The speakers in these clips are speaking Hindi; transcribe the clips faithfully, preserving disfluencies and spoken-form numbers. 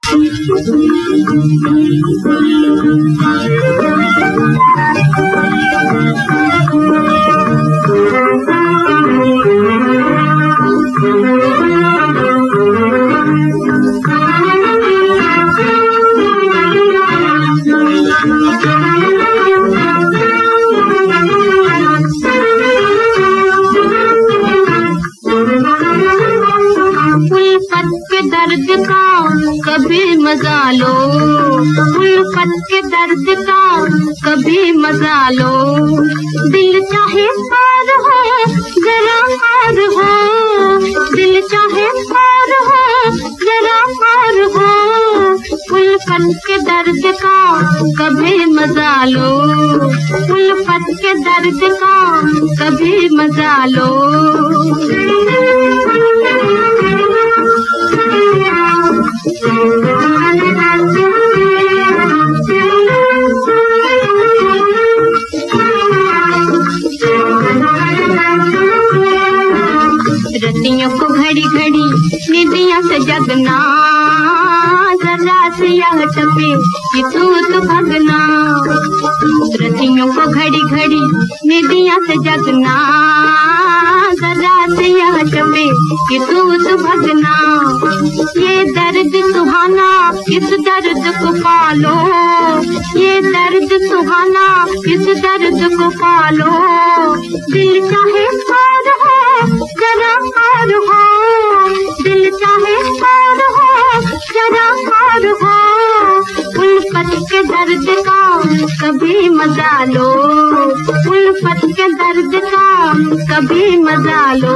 कभी मजा लो, उल्फत के दर्द का कभी मजा लो। दिल चाहे पार हो जरा पार हो, दिल चाहे पार हो जरा पार हो। उल्फत के दर्द का कभी मजा लो, उल्फत के दर्द का कभी मजा लो। रतियों को घड़ी घड़ी निदियों से जगना, जरा से यह टपे कि तू तो भगना। रतियों को घड़ी घड़ी निदियों से जगना, जरा से यह टपे कि तू तो भगना। ये दर्द सुहाना इस दर्द को पालो, ये दर्द सुहाना इस दर्द को पालो। दिल चाहे पार हो जरा पार हो, दिल चाहे पार हो जरा पार हो। उल्फत के दर्द का कभी मजा लो, उल्फत के दर्द का कभी मजा लो।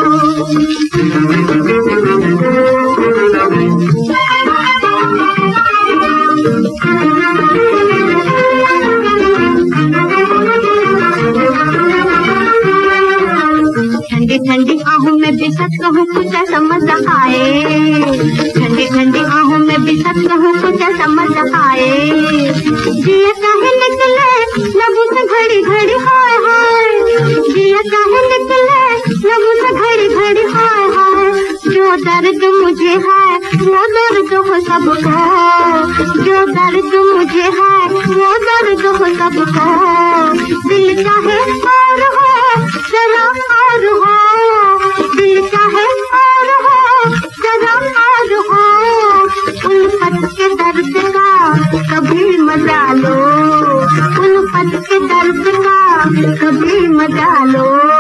ठंडी ठंडी आहों में भी सच कहूँ कुछ ऐसा मजा आए, ठंडी ठंडी आहों में भी सच कहूँ कुछ ऐसा मजा आए। जिया चाहे निकले लबों से घड़ी घड़ी हाय हाय, जिया चाहे निकले लबों से घड़ी घड़ी हाय हाय। जो दर्द मुझे है वो दर्द हो सबको, जो दर्द मुझे है वो दर्द हो सबको। दिल चाहे पार हो जरा पार हो, दिल चाहे पार हो जरा पार हो। उल्फत के दर्द का कभी मजा लो, उल्फत के दर्द का कभी मजा लो।